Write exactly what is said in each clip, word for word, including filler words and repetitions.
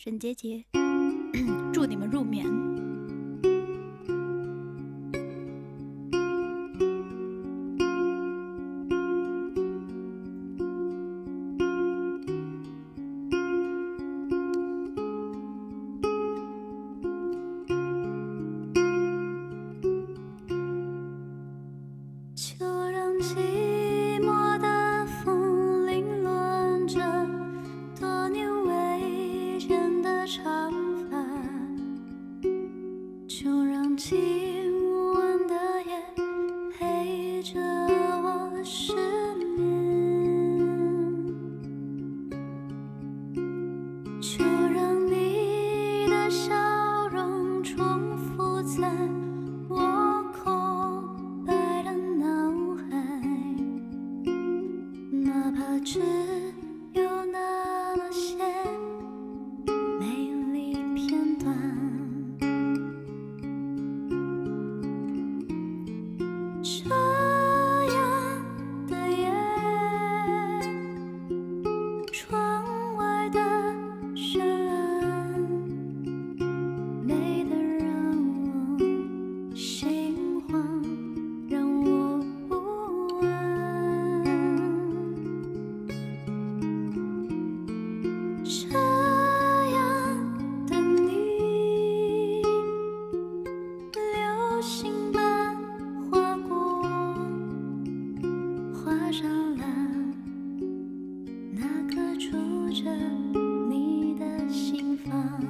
沈杰杰，祝你们入眠。 就让寂寞的风凌乱着多年未见的长发，就让今晚的夜陪着我失眠，就让你的笑容重复在我空白的脑海，哪怕只有那么些美丽片段。这样的夜，窗外的绚烂美得让我心慌，让我不安。这样的你，流星般划过，画上了那个住着你的心房。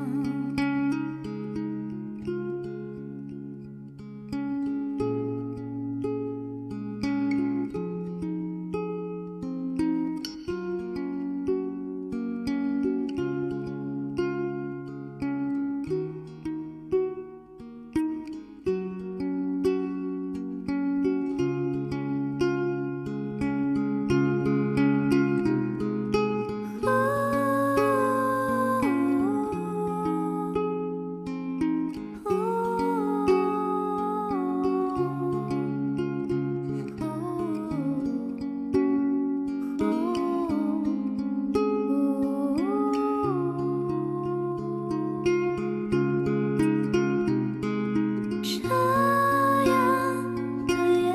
这样的夜，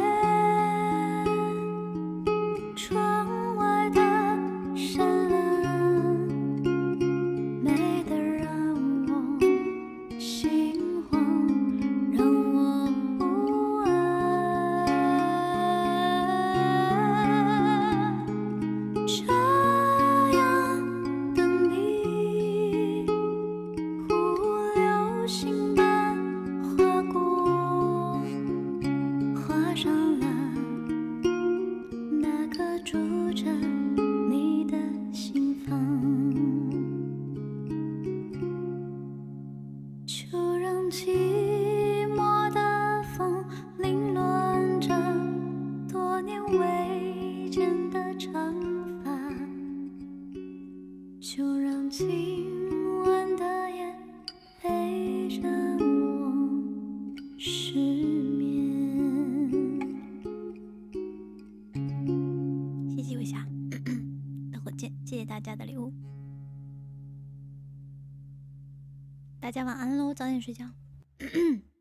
窗外的闪蓝美得让我心慌，让我不安。这样的你，如流星般划过，画上了那个住着你的心房。就让寂寞的风凌乱着多年未见的长发，就让今晚的夜陪着我失眠。 谢谢微霞，等会见，谢谢大家的礼物，大家晚安喽，早点睡觉。